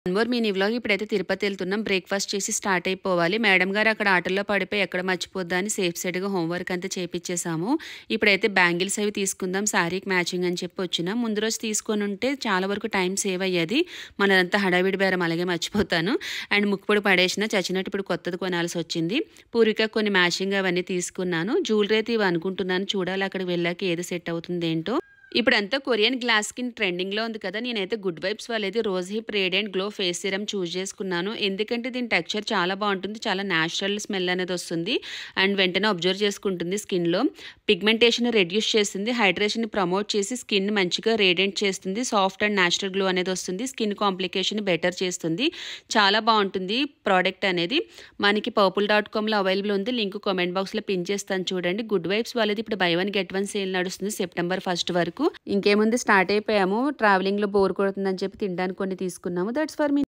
More mini vlog. ఇప్పుడైతే తిరుపతి వెళ్తున్నాం. Breakfast చేసి స్టార్ట్ అయిపోవాలి. మేడం గారు అక్కడ ఆటోలో పడిపోయి ఎక్కడ మర్చిపోద్దా అని సేఫ్ సైడ్‌గా హోంవర్క్ అంతా చేపిచ్చేసాము. ఇప్పుడైతే బ్యాంగిల్స్ అవి తీసుకుందాం శారీకి మ్యాచింగ్ అని చెప్పి వచ్చినాం. ముందు రోజు తీసుకొనుంటే చాలా వరకు టైం సేవ్ అయ్యేది. మనదంతా హడావిడి బేరం అలాగే మర్చిపోతాను. అండ్ ముక్కుపొడి పడేసిన చచ్చినట్టు ఇప్పుడు కొత్తది కొనాల్సి వచ్చింది. పూర్విక కొన్ని మ్యాచింగ్ అవన్నీ తీసుకున్నాను. జ్యువెలరీ అయితే ఇవి అనుకుంటున్నాను. చూడాలి అక్కడికి వెళ్ళాక ఏది సెట్ అవుతుంది ఏంటో. ఇప్పుడంతా కొరియన్ గ్లాస్ స్కిన్ ట్రెండింగ్‌లో ఉంది కదా! నేనైతే గుడ్ వైబ్స్ వాళ్ళది rose hip radiant glow face serum choose చేసుకున్నాను. ఎందుకంటే దీని టెక్స్చర్ చాలా బావుంటుంది. చాలా నేచురల్ స్మెల్ అనేది వస్తుంది. అండ్ వెంటనే అబ్జర్వ్ చేసుకుంటుంది స్కిన్‌లో. పిగ్మెంటేషన్ రెడ్యూస్ చేస్తుంది. హైడ్రేషన్‌ని ప్రమోట్ చేసి స్కిన్ మంచిగా రేడియంట్ చేస్తుంది. సాఫ్ట్ అండ్ నేచురల్ గ్లో అనేది వస్తుంది. స్కిన్ కాంప్లికేషన్ బెటర్ చేస్తుంది. చాలా బావుంటుంది ప్రోడక్ట్ అనేది. మనకి purple.comలో అవైలబుల్ ఉంది. లింక్ కామెంట్ బాక్స్‌లో పిన్ చేస్తాను చూడండి. గుడ్ వైబ్స్ వాళ్ళది ఇప్పుడు buy one get one sale నడుస్తుంది సెప్టెంబర్ 1 వరకు. ఇంకేముంది స్టార్ట్ అయిపోయాము. ట్రావెలింగ్‌లో బోర్ కొడుతుందని చెప్పి తినడానికి కొన్ని తీసుకున్నాము. That's for me.